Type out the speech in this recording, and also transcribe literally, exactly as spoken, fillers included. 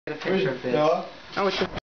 Get a picture of this. Ja. Oh, it's a